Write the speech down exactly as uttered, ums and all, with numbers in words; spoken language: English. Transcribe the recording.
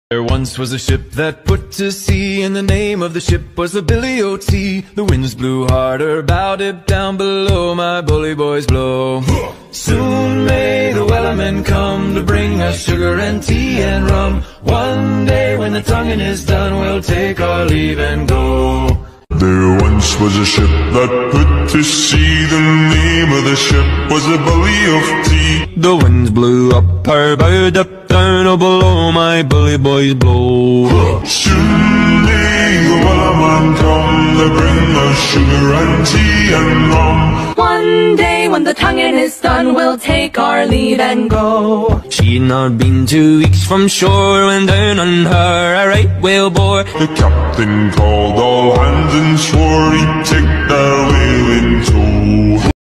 There once was a ship that put to sea, and the name of the ship was the Billy O T. The winds blew harder, bowed it down below, my bully boys blow. Soon may the wellerman come to bring us sugar and tea and rum. One day when the tonguing is done, we'll take our leave and go. There once was a ship that put to sea. The name of the ship was the Billy O T. The winds blew up her bow, up down, oh below, my bully boys blow. Soon may the wellerman come to bring us sugar and tea and rum. One day when the tonguing is done, we'll take our leave and go. She'd not been two weeks from shore when down on her a right whale bore. The captain called all hands and swore he'd take their whale in